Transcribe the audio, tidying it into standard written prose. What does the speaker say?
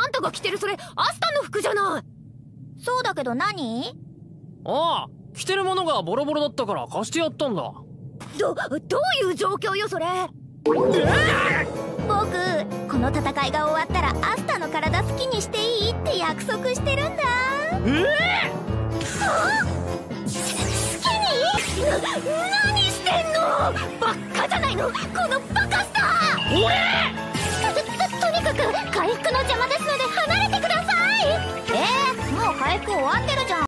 あんたが着てるそれアスタの服じゃない。 そうだけど何？ ああ、着てるものがボロボロだったから貸してやったんだ。 どういう状況よそれ。 僕、この戦いが終わったらアスタの体好きにしていいって約束してるんだ。好きに？何してんの？バッカじゃないのこのバカスター。とにかく回復の邪魔ですので離れてください。もう回復終わってるじゃん。